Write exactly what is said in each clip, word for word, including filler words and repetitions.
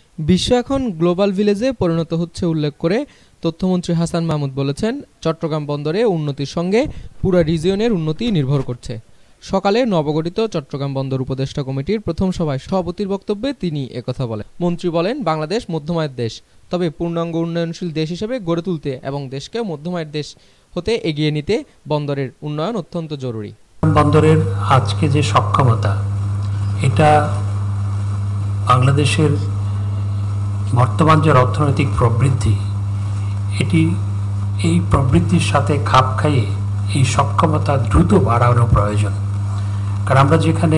বিশ্ব এখন গ্লোবাল ভিলেজে পরিণত হচ্ছে উল্লেখ করে তথ্যমন্ত্রী হাসান মাহমুদ বলেছেন, চট্টগ্রাম বন্দরে উন্নতির সঙ্গে পুরো রিজিয়নের উন্নতি নির্ভর করছে। সকালে নবগঠিত চট্টগ্রাম বন্দর উপদেষ্টা কমিটির প্রথম সভায় সভাপতির বক্তব্যে তিনি একথা বলেন। মন্ত্রী বলেন, বাংলাদেশ মধ্যমায়ের দেশ, তবে পূর্ণাঙ্গ উন্নয়নশীল দেশ হিসেবে গড়ে তুলতে এবং দেশকে মধ্যমায়ের দেশ হতে এগিয়ে নিতে বন্দরের উন্নয়ন অত্যন্ত জরুরি। বন্দরের আজকে যে সক্ষমতা, এটা বাংলাদেশের বর্তমান যে অর্থনৈতিক প্রবৃদ্ধি, এটি এই প্রবৃদ্ধির সাথে খাপ খাইয়ে এই সক্ষমতা দ্রুত বাড়ানো প্রয়োজন। কারণ আমরা যেখানে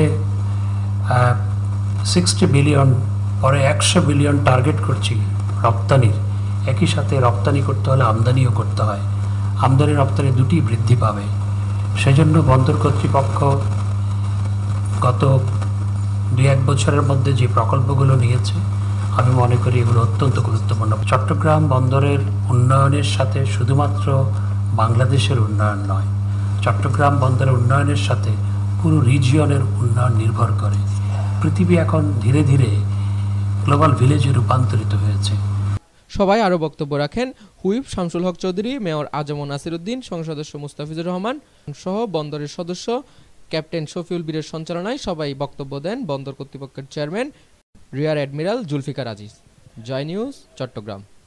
সিক্সটি বিলিয়ন পরে একশো বিলিয়ন টার্গেট করছি রপ্তানির, একই সাথে রপ্তানি করতে হলে আমদানিও করতে হয়। আমদানি রপ্তানি দুটি বৃদ্ধি পাবে। সেজন্য বন্দর কর্তৃপক্ষ গত দুই এক বছরের মধ্যে যে প্রকল্পগুলো নিয়েছে, আমি মনে করি এগুলো অত্যন্ত গুরুত্বপূর্ণ। চট্টগ্রাম বন্দরের উন্নয়নের সাথে শুধুমাত্র বাংলাদেশের উন্নয়ন নয়, চট্টগ্রাম বন্দরের উন্নয়নের সাথে পুরো রিজিয়নের উন্নয়ন নির্ভর করে। পৃথিবী এখন ধীরে ধীরে গ্লোবাল ভিলেজে রূপান্তরিত হয়েছে। সবাই আরও বক্তব্য রাখেন হুইপ শামসুল হক চৌধুরী, মেয়র আজম নাসির উদ্দিন, সংসদ সদস্য মুস্তাফিজুর রহমান সহ বন্দরের সদস্য ক্যাপ্টেন শফিউল বীরের সঞ্চালনায় সবাই বক্তব্য দেন বন্দর কর্তৃপক্ষের chairman rear admiral Zulfiqar Aziz. Joy news, Chittagong.